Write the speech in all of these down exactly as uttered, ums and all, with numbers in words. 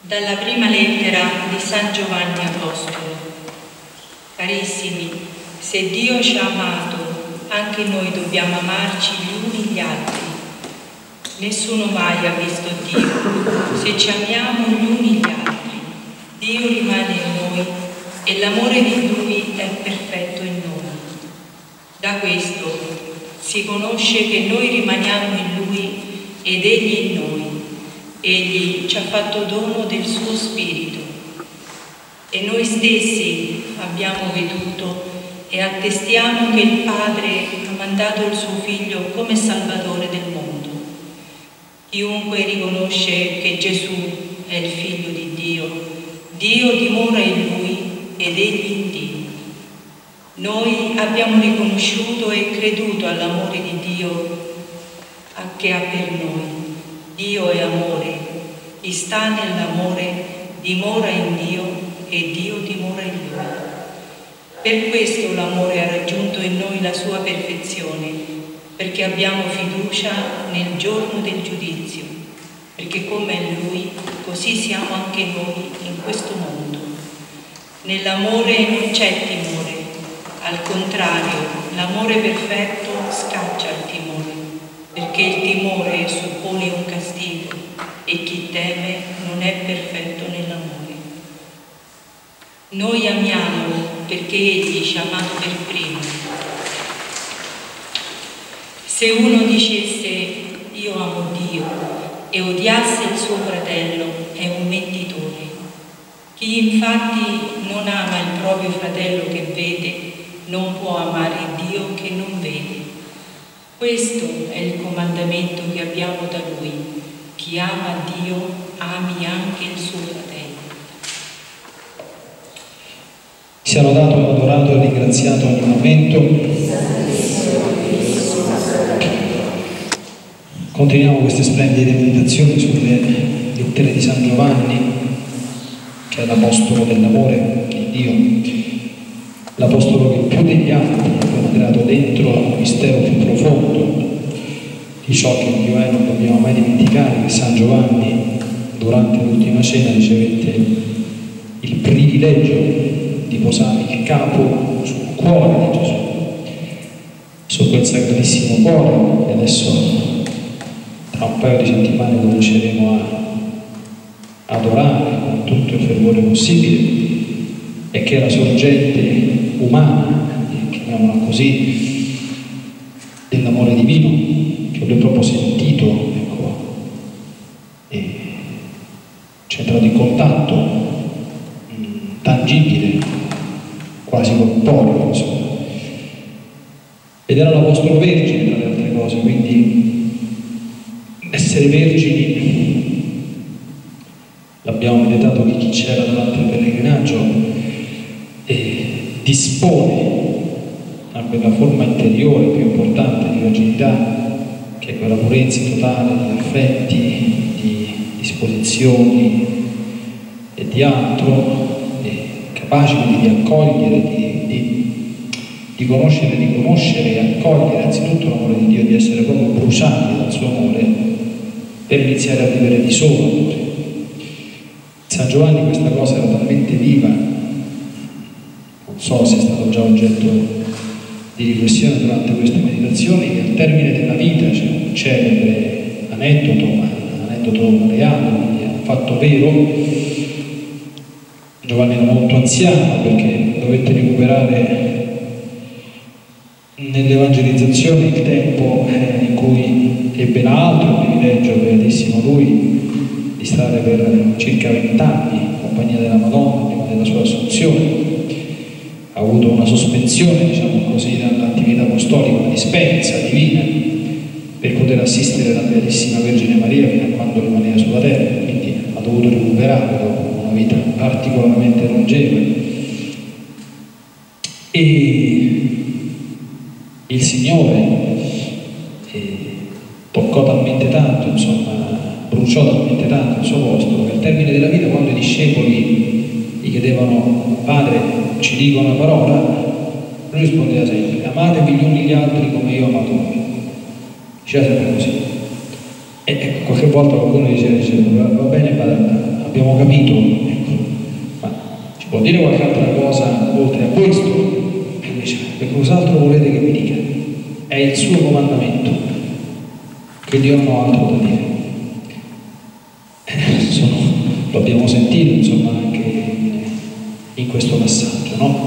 Dalla prima lettera di San Giovanni Apostolo. Carissimi, se Dio ci ha amato, anche noi dobbiamo amarci gli uni gli altri. Nessuno mai ha visto Dio. Se ci amiamo gli uni gli altri, Dio rimane in noi e l'amore di Lui è perfetto in noi. Da questo si conosce che noi rimaniamo in Lui ed Egli in noi. Egli ci ha fatto dono del suo Spirito e noi stessi abbiamo veduto e attestiamo che il Padre ha mandato il suo Figlio come Salvatore del mondo. Chiunque riconosce che Gesù è il Figlio di Dio, Dio dimora in Lui ed Egli in Dio. Noi abbiamo riconosciuto e creduto all'amore di Dio che ha per noi. Dio è amore, chi sta nell'amore dimora in Dio e Dio dimora in Lui. Per questo l'amore ha raggiunto in noi la sua perfezione, perché abbiamo fiducia nel giorno del giudizio, perché come è Lui, così siamo anche noi in questo mondo. Nell'amore non c'è timore, al contrario, l'amore perfetto scaccia il timore, perché il timore suppone un castigo e chi teme non è perfetto nell'amore. Noi amiamo perché Egli ci ha amato per primo. Se uno dicesse io amo Dio e odiasse il suo fratello è un mentitore. Chi infatti non ama il proprio fratello che vede non può amare Dio che non vede. Questo è il comandamento che abbiamo da Lui. Chi ama Dio ami anche il suo fratello. Sia lodato, adorato e ringraziato ogni momento. Continuiamo queste splendide meditazioni sulle lettere di San Giovanni, che è l'apostolo dell'amore di Dio. L'apostolo che più degli altri è penetrato dentro al mistero più profondo di ciò che Dio è. Non dobbiamo mai dimenticare che San Giovanni durante l'ultima cena ricevette il privilegio di posare il capo sul cuore di Gesù, su quel sacratissimo cuore, e adesso tra un paio di settimane cominceremo a adorare con tutto il fervore possibile, e che è la sorgente umana, chiamiamola così, dell'amore divino, che lui proprio sentito, ecco, e c'è entrato in contatto mh, tangibile, quasi corporeo, insomma. Ed era l'Apostolo Vergine, tra le altre cose, quindi essere vergini, l'abbiamo meditato che chi c'era davanti al pellegrinaggio e dispone a quella forma interiore più importante di virginità, che è quella purezza totale di affetti, di disposizioni e di altro, e capace di accogliere, di, di, di conoscere, di conoscere e accogliere anzitutto l'amore di Dio, di essere proprio bruciati dal suo amore per iniziare a vivere di solo amore. San Giovanni questa cosa era talmente viva, non so se è stato già oggetto di riflessione durante queste meditazioni, che al termine della vita c'è un celebre aneddoto, ma un aneddoto reale, quindi è un fatto vero. Giovanni era molto anziano perché dovette recuperare nell'evangelizzazione il tempo in cui ebbe l'altro privilegio, beatissimo lui, di stare per circa vent'anni in compagnia della Madonna prima della sua assunzione. Ha avuto una sospensione, diciamo così, dall'attività apostolica, una dispensa divina per poter assistere la Beatissima Vergine Maria fino a quando rimaneva sulla terra, quindi ha dovuto recuperare dopo una vita particolarmente longeva. E il Signore eh, toccò talmente tanto, insomma, bruciò talmente tanto il suo apostolo, che al termine della vita, quando i discepoli gli chiedevano: Padre, ci dico una parola, lui rispondeva sempre: amatevi gli uni gli altri come io ho amato voi. Diceva sempre così. E, e qualche volta qualcuno diceva, diceva va bene, padre, abbiamo capito, ecco, ma ci può dire qualche altra cosa oltre a questo? E invece, e cos'altro volete che vi dica? È il suo comandamento, quindi io non ho altro da dire. Eh, sono, lo abbiamo sentito, insomma, anche in, in questo passaggio, no?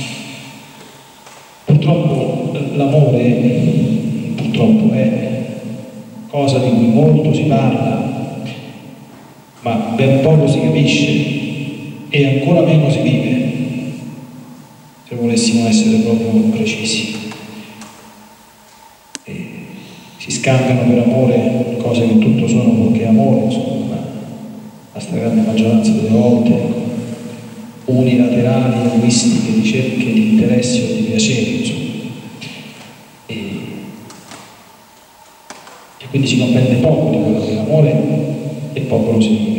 Purtroppo l'amore, purtroppo, è cosa di cui molto si parla, ma ben poco si capisce e ancora meno si vive, se volessimo essere proprio precisi. E si scambiano per amore cose che tutto sono poiché amore, insomma, ma la stragrande maggioranza delle volte unilaterali, egoistiche, ricerche di interessi o di piaceri, insomma. E, e quindi si comprende poco di quello che è l'amore e poco lo si vive.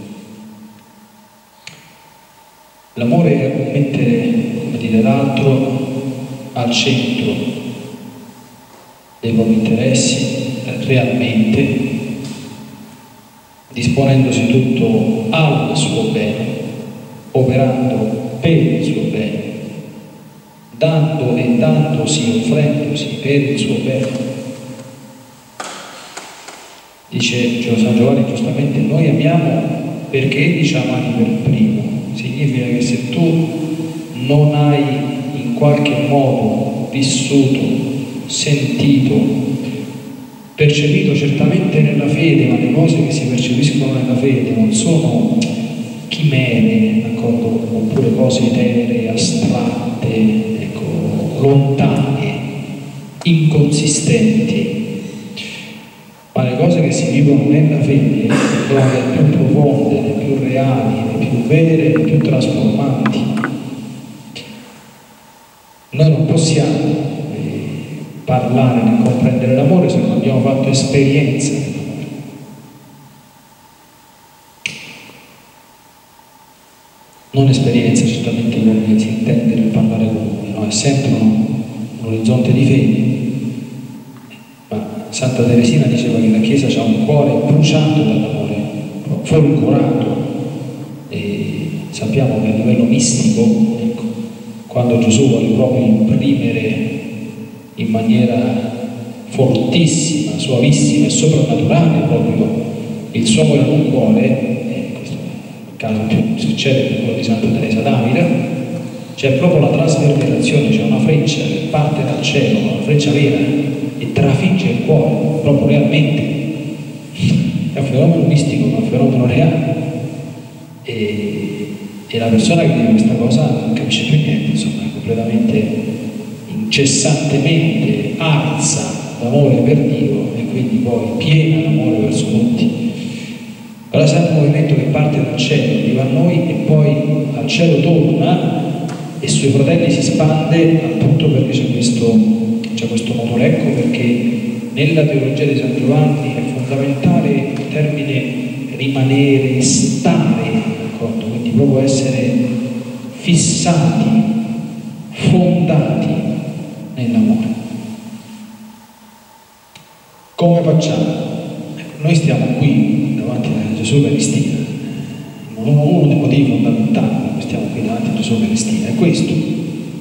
L'amore è mettere, come dire, l'altro al centro dei propri interessi, realmente, disponendosi tutto al suo bene, operando per il suo bene, dando e dandosi, offrendosi per il suo bene. Dice San Giovanni giustamente, noi amiamo perché Egli ci ha amati per primo. Significa che se tu non hai in qualche modo vissuto, sentito, percepito certamente nella fede, ma le cose che si percepiscono nella fede non sono chimere, d'accordo? Oppure cose eteree, astratte, ecco, lontane, inconsistenti, ma le cose che si vivono nella fede sono le più profonde, le più reali, le più vere, le più trasformanti. Noi non possiamo eh, parlare né comprendere l'amore se non abbiamo fatto esperienza dell'amore. Non esperienza certamente come si intende nel parlare con lui, no? È sempre un, un orizzonte di fede. Santa Teresina diceva che la Chiesa ha un cuore bruciato dall'amore, folgorato, e sappiamo che a livello mistico, ecco, quando Gesù vuole proprio imprimere in maniera fortissima, suavissima e soprannaturale proprio il suo amore in un cuore, e questo è il caso più succede per quello di Santa Teresa d'Avila, c'è proprio la trasverberazione, c'è una freccia che parte dal cielo, una freccia vera, e trafigge il cuore, proprio realmente. È un fenomeno mistico, ma un fenomeno reale. E, e la persona che vive questa cosa non capisce più niente, insomma, è completamente, incessantemente arsa d'amore per Dio e quindi poi piena d'amore verso tutti. Allora è sempre un movimento che parte dal cielo, arriva a noi e poi al cielo torna e sui fratelli si spande, appunto perché c'è questo c'è questo motore. Ecco perché nella teologia di San Giovanni è fondamentale il termine rimanere, stare, d'accordo? Quindi proprio essere fissati, fondati nell'amore. Come facciamo? Ecco, noi stiamo qui davanti a Gesù Eucaristia, uno, uno dei motivi fondamentali per cui stiamo qui davanti a Gesù Eucaristia è questo.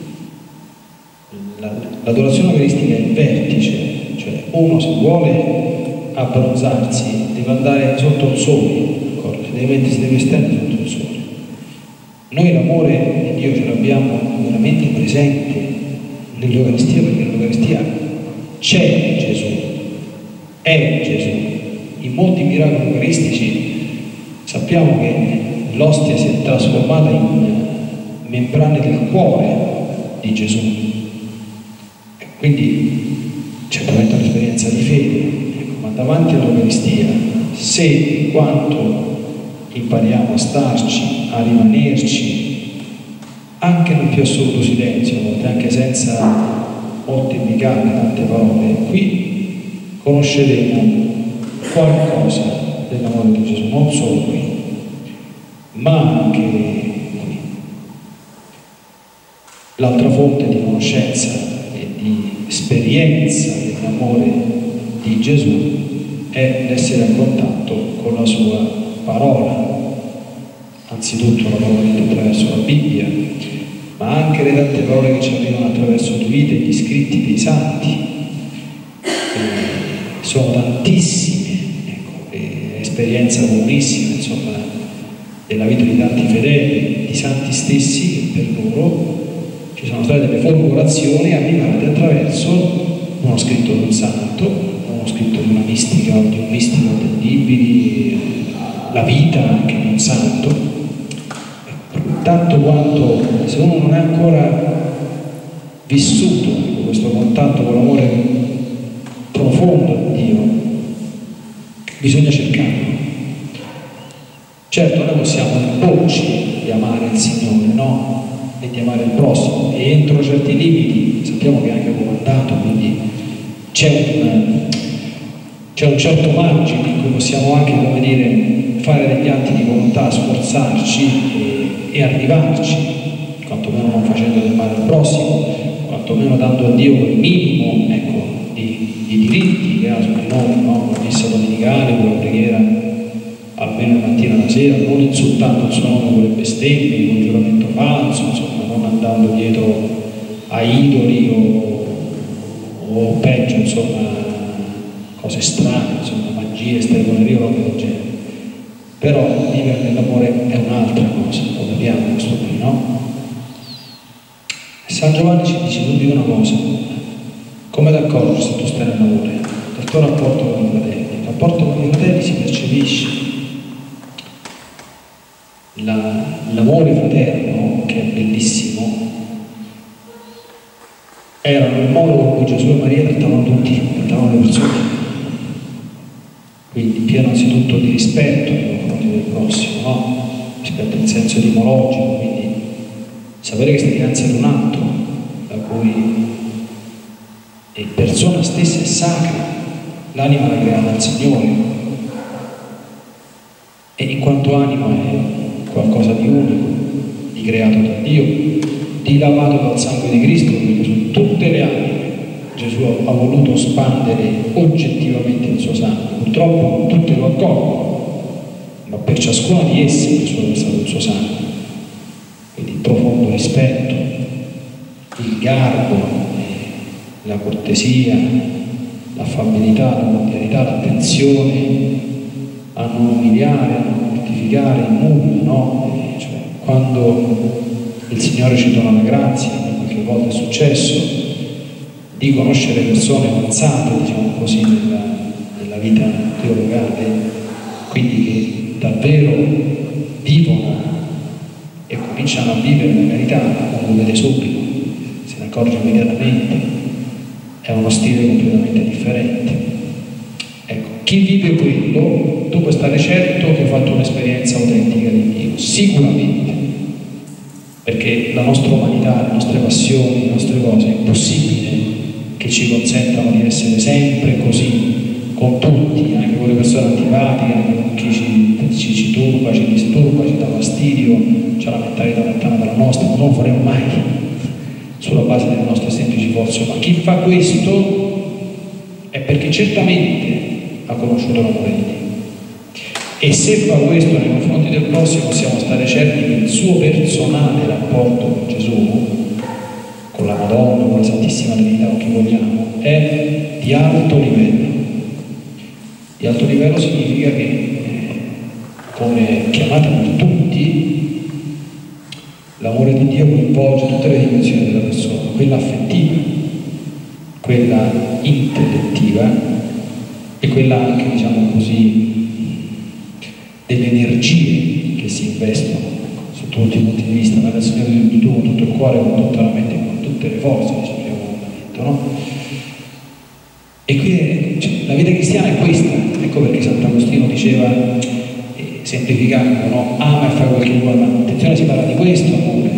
L'adorazione eucaristica è il vertice, cioè uno se vuole abbronzarsi deve andare sotto il sole, d'accordo? Si deve mettere, si deve stendere sotto il sole. Noi l'amore di Dio ce l'abbiamo veramente presente nell'Eucaristia, perché nell'Eucaristia c'è Gesù, è Gesù. In molti miracoli eucaristici sappiamo che l'ostia si è trasformata in membrane del cuore di Gesù. Quindi certamente un'esperienza di fede, ecco, ma davanti all'Eucaristia, se e quanto impariamo a starci, a rimanerci, anche nel più assoluto silenzio, a volte anche senza moltiplicare tante parole, qui conosceremo qualcosa dell'amore di Gesù, non solo qui, ma anche qui. L'altra fonte di conoscenza di esperienza dell'amore di Gesù è l'essere a contatto con la sua parola, anzitutto la parola detta attraverso la Bibbia, ma anche le tante parole che ci arrivano attraverso le vite, gli scritti dei santi. E sono tantissime, ecco, esperienza comunissima, insomma, della vita di tanti fedeli, di santi stessi, che per loro ci sono state delle formulazioni arrivate attraverso uno scritto di un santo, uno scritto di una mistica o di un mistico attendibili, la vita anche di un santo. Tanto quanto, se uno non è ancora vissuto questo contatto con l'amore profondo di Dio, bisogna cercarlo. Certo, noi possiamo imporci di amare il Signore, no? E di amare il prossimo, e entro certi limiti sappiamo che è anche comandato, quindi c'è un, c'è un certo margine in cui possiamo anche, come dire, fare degli atti di volontà, sforzarci e, e arrivarci, quantomeno non facendo del male al prossimo, quantomeno dando a Dio quel minimo, ecco, di, di diritti che ha su di noi, no? La messa domenicale, con la preghiera almeno la mattina e la sera, non insultando il suo nome con le bestemmie, con il giuramento falso, insomma, non andando dietro a idoli o, o peggio, insomma, cose strane, insomma, magie, stregonerie o robe del genere. Però vivere nell'amore è un'altra cosa, lo capiamo questo qui, no? San Giovanni ci dice subito una cosa: come d'accordo se tu stai nell'amore? Del tuo rapporto con i fratelli. Il rapporto con i fratelli si percepisce. La, l'amore fraterno, che è bellissimo, era il modo con cui Gesù e Maria trattavano tutti, trattavano le persone, quindi pieno anzitutto di rispetto nei confronti del prossimo, no? Rispetto in senso etimologico, quindi sapere che stai dinanzi ad un altro da cui è persona stessa è sacra, l'anima la crea dal Signore e in quanto anima è qualcosa di unico, di creato da Dio, di lavato dal sangue di Cristo, perché su tutte le anime Gesù ha voluto spandere oggettivamente il suo sangue. Purtroppo non tutte lo accolgono, ma per ciascuna di esse Gesù ha versato il suo sangue. Quindi il profondo rispetto, il garbo, la cortesia, l'affabilità, la cordialità, l'attenzione a non umiliare, a non mortificare in nulla, no? Cioè, quando il Signore ci dona la grazia, qualche volta è successo, di conoscere persone avanzate, diciamo così, nella, nella vita teologale, quindi che davvero vivono e cominciano a vivere la carità, uno lo vede subito, se ne accorge immediatamente, è uno stile completamente differente. Ecco, chi vive quello, tu puoi stare certo che ha fatto un'esperienza autentica di Dio, sicuramente, perché la nostra umanità, le nostre passioni, le nostre cose, è impossibile che ci consentano di essere sempre così, con tutti, anche con le persone antipatiche, anche con chi ci, ci, ci turba, ci disturba, ci dà fastidio, c'ha la mentalità lontana dalla nostra, non lo faremo mai sulla base delle nostre semplici forze, ma chi fa questo è perché certamente ha conosciuto l'amore di Dio. E se fa questo nei confronti del prossimo, possiamo stare certi che il suo personale rapporto con Gesù, con la Madonna, con la Santissima Trinità, o chi vogliamo, è di alto livello. Di alto livello significa che, eh, come chiamata per tutti, l'amore di Dio coinvolge tutte le dimensioni della persona, quella affettiva, quella intellettiva e quella anche, diciamo così, delle energie che si investono sotto tutti i punti di vista, ma adesso di tu con tutto il cuore, con tutta la mente, con tutte le forze che ci abbiamo fondamento, no? E qui cioè, la vita cristiana è questa, ecco perché Sant'Agostino diceva, eh, semplificando, no? Ama e fa quel che vuole, ma attenzione, si parla di questo amore.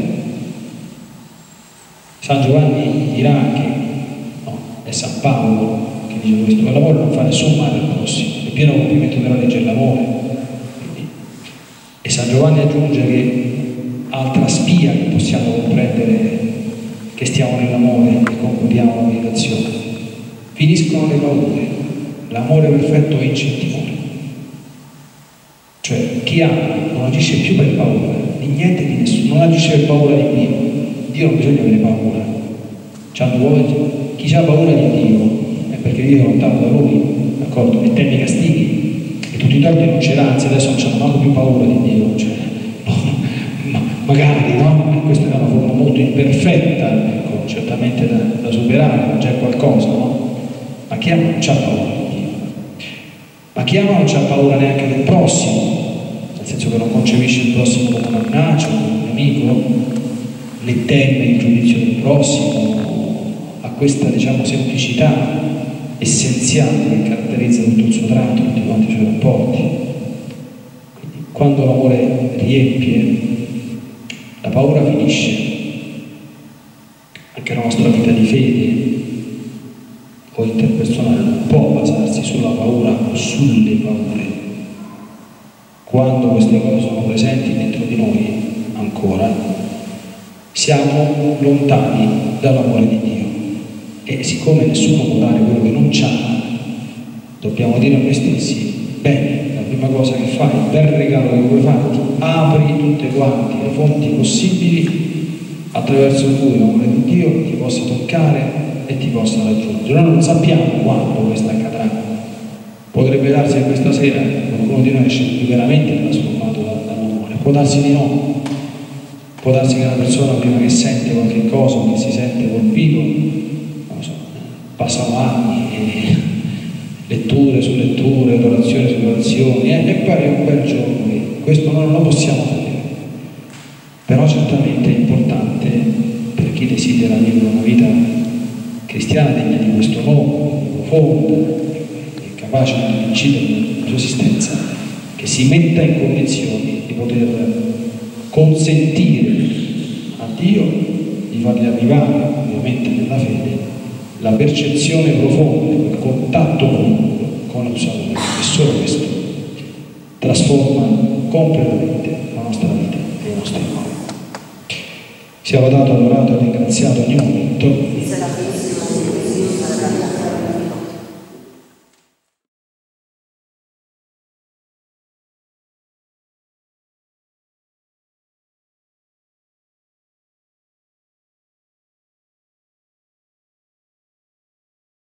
San Giovanni dirà che, no, è San Paolo che dice questo, che l'amore non fa nessun male al prossimo, è pieno compimento della legge dell'amore. E San Giovanni aggiunge che altra spia che possiamo comprendere che stiamo nell'amore e concludiamo la meditazione. Finiscono le paure, l'amore perfetto vince il timore. Cioè chi ama non non agisce più per paura di niente e di nessuno, non agisce per paura di Dio. Dio non bisogna avere paura. C'hanno voglia. Chi ha paura di Dio è perché Dio è lontano da lui, d'accordo? E teme i castighi. E tutti i torti non ce l'ha, anzi adesso non c'hanno manco più paura di Dio. Cioè, no, ma, magari, no? E questa è una forma molto imperfetta, ecco, certamente da, da superare, ma c'è qualcosa, no? Ma chi ama non c'ha paura di Dio. Ma chi ama non c'ha paura neanche del prossimo, nel senso che non concepisce il prossimo come una minaccia, come un nemico, ne teme il giudizio del prossimo, a questa, diciamo, semplicità essenziale che caratterizza tutto il suo tratto, tutti quanti i suoi rapporti. Quindi, quando l'amore riempie, la paura finisce. Anche la nostra vita di fede o interpersonale non può basarsi sulla paura o sulle paure. Quando queste cose sono presenti dentro di noi ancora, siamo lontani dall'amore di Dio. E siccome nessuno può dare quello che non c'ha, dobbiamo dire a noi stessi: bene, la prima cosa che fai, il bel regalo che vuoi farti, apri tutte quante le fonti possibili attraverso cui l'amore di Dio ti possa toccare e ti possa raggiungere. Noi non sappiamo quando questo accadrà. Potrebbe darsi che questa sera qualcuno di noi esce veramente trasformato dall'amore, può darsi di no. Può darsi che una persona prima che sente qualche cosa o che si sente colpito, non lo so, passano anni e letture su letture, orazioni su orazioni, eh, e poi è un bel giorno che questo noi non lo possiamo sapere. Però certamente è importante per chi desidera vivere una vita cristiana degna di questo nome, profonda e capace di incidere nella sua esistenza, che si metta in condizioni di poter consentire a Dio di fargli arrivare, ovviamente nella fede, la percezione profonda, il contatto profondo con il Salvatore, e solo questo trasforma completamente la nostra vita e i nostri cuori. Sia lodato, adorato e ringraziato ogni momento